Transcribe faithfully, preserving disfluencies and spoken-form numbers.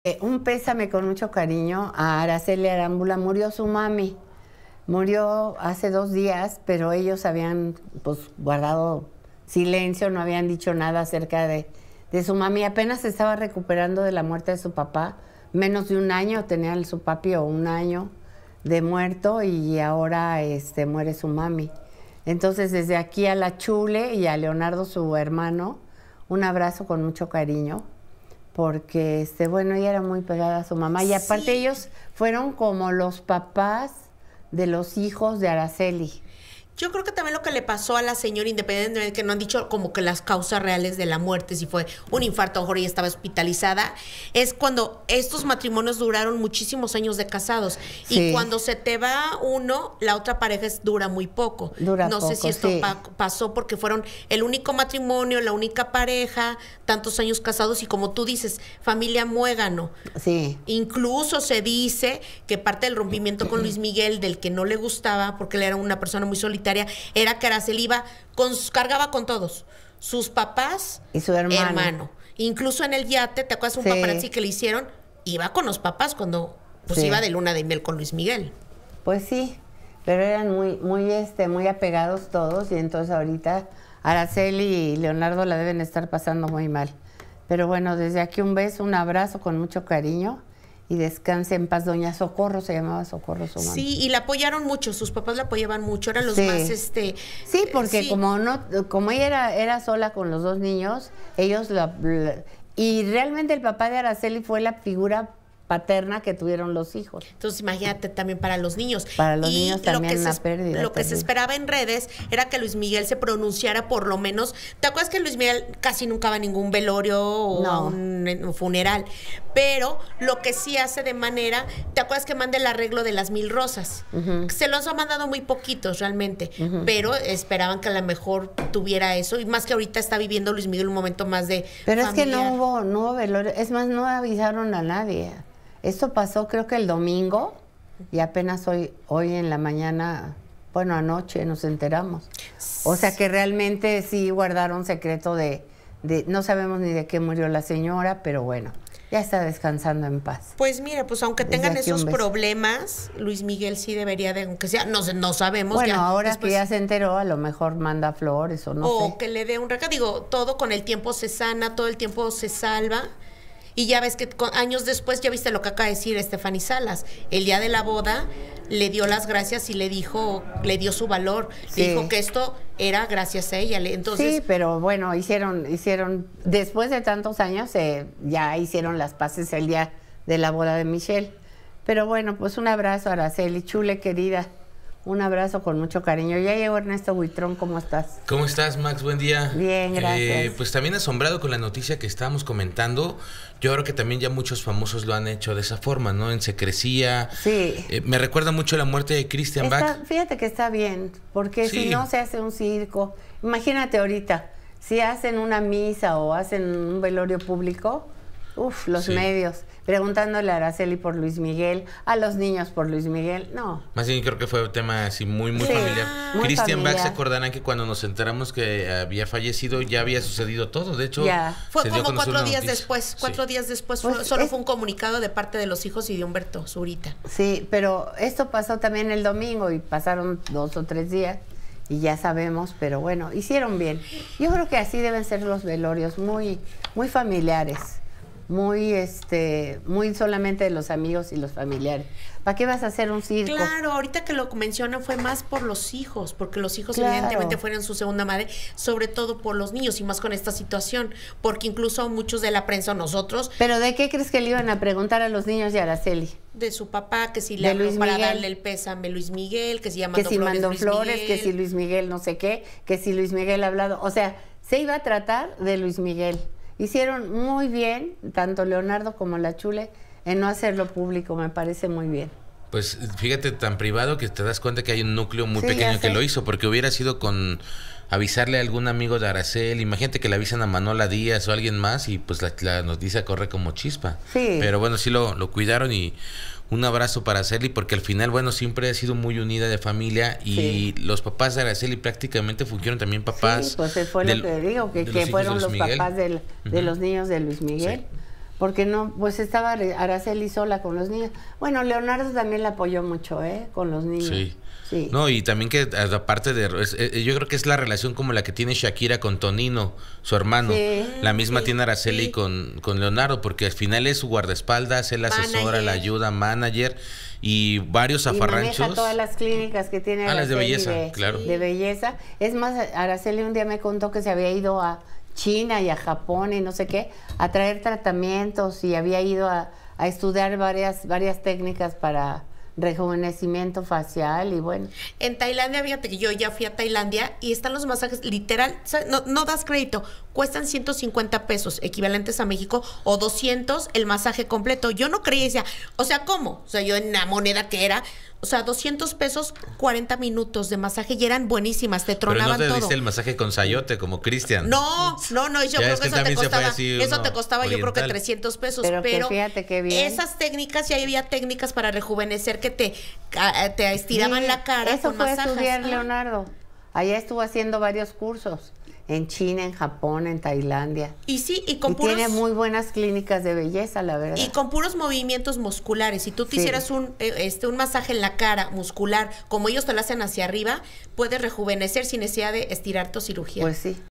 Eh, un pésame con mucho cariño a Araceli Arámbula. Murió su mami. Murió hace dos días, pero ellos habían pues guardado silencio, no habían dicho nada acerca de, de su mami. Apenas se estaba recuperando de la muerte de su papá. Menos de un año tenía su papi, o un año de muerto, y ahora este, muere su mami. Entonces, desde aquí a la Chule y a Leonardo, su hermano, un abrazo con mucho cariño. Porque, este, bueno, ella era muy pegada a su mamá. Y aparte sí, ellos fueron como los papás de los hijos de Araceli. Yo creo que también lo que le pasó a la señora, independientemente de que no han dicho como que las causas reales de la muerte, si fue un infarto, a lo mejor ella estaba hospitalizada, es cuando estos matrimonios duraron muchísimos años de casados. Sí. Y cuando se te va uno, la otra pareja es, dura muy poco. Dura no poco, sé si esto sí. pa pasó porque fueron el único matrimonio, la única pareja, tantos años casados, y como tú dices, familia muégano. Sí. Incluso se dice que parte del rompimiento con Luis Miguel, del que no le gustaba, porque él era una persona muy solitaria, era que Araceli iba con, cargaba con todos, sus papás y su hermano. hermano. Incluso en el yate, ¿te acuerdas un sí. paparazzi que le hicieron? Iba con los papás cuando pues sí. iba de luna de miel con Luis Miguel. Pues sí, pero eran muy, muy, este, muy apegados todos, y entonces ahorita Araceli y Leonardo la deben estar pasando muy mal. Pero bueno, desde aquí un beso, un abrazo con mucho cariño. Y descanse en paz. Doña Socorro, se llamaba Socorro su mamá. Sí, y la apoyaron mucho, sus papás la apoyaban mucho, eran los sí. más, este... Sí, porque sí. como no, como ella era, era sola con los dos niños, ellos la, la... Y realmente el papá de Araceli fue la figura paterna que tuvieron los hijos. Entonces imagínate también para los niños. Para los y niños también una se, pérdida. Lo que se esperaba en redes era que Luis Miguel se pronunciara por lo menos. ¿Te acuerdas que Luis Miguel casi nunca va a ningún velorio o no. a un, un funeral? Pero lo que sí hace de manera, ¿te acuerdas que manda el arreglo de las mil rosas? Uh-huh. Se los ha mandado muy poquitos realmente, uh-huh. pero esperaban que a lo mejor tuviera eso, y más que ahorita está viviendo Luis Miguel un momento más de Pero familiar. Es que no hubo, no hubo velorio, es más, no avisaron a nadie. Esto pasó creo que el domingo, y apenas hoy, hoy en la mañana, bueno, anoche nos enteramos. O sea que realmente sí guardaron secreto de, de, no sabemos ni de qué murió la señora, pero bueno, ya está descansando en paz. Pues mira, pues aunque Desde tengan esos problemas, Luis Miguel sí debería de, aunque sea, no, no sabemos. Bueno, ya, ahora después, que ya se enteró, a lo mejor manda flores o no o sé. O que le dé un recado, digo, todo con el tiempo se sana, todo el tiempo se salva. Y ya ves que con, años después, ya viste lo que acaba de decir Estefany Salas, el día de la boda le dio las gracias y le dijo, le dio su valor, sí. dijo que esto era gracias a ella. Entonces, sí, pero bueno, hicieron, hicieron, después de tantos años, eh, ya hicieron las paces el día de la boda de Michelle. Pero bueno, pues un abrazo, Araceli, Chule querida. Un abrazo con mucho cariño. Ya llegó Ernesto Buitrón, ¿cómo estás? ¿Cómo estás, Max? Buen día. Bien, gracias. Eh, pues también asombrado con la noticia que estábamos comentando. Yo creo que también ya muchos famosos lo han hecho de esa forma, ¿no? En secrecía. Sí. Eh, me recuerda mucho la muerte de Christian Bach. Fíjate que está bien, porque sí. si no se hace un circo. Imagínate ahorita, si hacen una misa o hacen un velorio público, uff, los sí. medios, preguntándole a Araceli por Luis Miguel, a los niños por Luis Miguel, no. Más bien creo que fue un tema así muy, muy sí, familiar. Muy Christian familiar. Bach, se acordarán que cuando nos enteramos que había fallecido, ya había sucedido todo. De hecho, ya. fue como cuatro días después. Cuatro sí. días después pues fue, solo es... fue un comunicado de parte de los hijos y de Humberto Zurita. Sí, pero esto pasó también el domingo y pasaron dos o tres días. Y ya sabemos, pero bueno, hicieron bien. Yo creo que así deben ser los velorios, muy, muy familiares. Muy, este, muy solamente de los amigos y los familiares. ¿Para qué vas a hacer un circo? Claro, ahorita que lo mencionan fue más por los hijos, porque los hijos claro. evidentemente fueron su segunda madre, sobre todo por los niños y más con esta situación, porque incluso muchos de la prensa, nosotros... ¿Pero de qué crees que le iban a preguntar a los niños de Araceli? De su papá, que si le habló para darle el pésame Luis Miguel, que si ya mandó que si flores, mandó Luis flores Miguel. que si Luis Miguel no sé qué, que si Luis Miguel ha hablado, o sea, se iba a tratar de Luis Miguel. Hicieron muy bien, tanto Leonardo como la Chule, en no hacerlo público, me parece muy bien. Pues fíjate, tan privado que te das cuenta que hay un núcleo muy sí, pequeño que lo hizo, porque hubiera sido con avisarle a algún amigo de Araceli. Imagínate que le avisan a Manola Díaz o a alguien más y pues la, la noticia corre como chispa. Sí. Pero bueno, sí lo, lo cuidaron, y un abrazo para Araceli, porque al final, bueno, siempre ha sido muy unida de familia, y sí. los papás de Araceli prácticamente fungieron también papás. Sí, pues fue del, lo que digo, que, que fueron los Miguel. papás del, de uh-huh. de los niños de Luis Miguel. Sí. porque no, pues estaba Araceli sola con los niños. Bueno, Leonardo también la apoyó mucho, ¿eh? Con los niños. Sí. Sí. No, y también que aparte de... Es, eh, yo creo que es la relación como la que tiene Shakira con Tonino, su hermano. Sí. La misma Sí, tiene Araceli sí. con, con Leonardo, porque al final es su guardaespaldas, él la asesora, Manager. la ayuda, manager, y varios Y maneja zafarranchos. todas las clínicas que tiene Ah, las de Araceli belleza, claro. de belleza. Es más, Araceli un día me contó que se había ido a China y a Japón y no sé qué, a traer tratamientos y había ido a, a estudiar varias, varias técnicas para rejuvenecimiento facial y bueno. En Tailandia, fíjate que yo ya fui a Tailandia y están los masajes, literal, no, no das crédito, cuestan ciento cincuenta pesos, equivalentes a México, o doscientos el masaje completo. Yo no creía, decía, o sea, ¿cómo? O sea, yo en la moneda que era, o sea, doscientos pesos, cuarenta minutos de masaje y eran buenísimas, te Pero tronaban no te todo. diste el masaje con sayote, como Cristian. No, no, no, yo Ya creo es que que eso te también se fue costaba, así eso uno te costaba yo creo que oriental. trescientos pesos, Pero pero, que fíjate qué bien. esas técnicas, ya había técnicas para rejuvenecer que te, a- te estiraban Sí, la cara eso con fue a masajes. estudiar Ah. Leonardo. Allá estuvo haciendo varios cursos. En China, en Japón, en Tailandia. Y sí, y con Y puros... tiene muy buenas clínicas de belleza, la verdad. Y con puros movimientos musculares. Si tú te Sí. hicieras un, eh, este, un masaje en la cara muscular, como ellos te lo hacen hacia arriba, puedes rejuvenecer sin necesidad de estirar tu cirugía. Pues sí.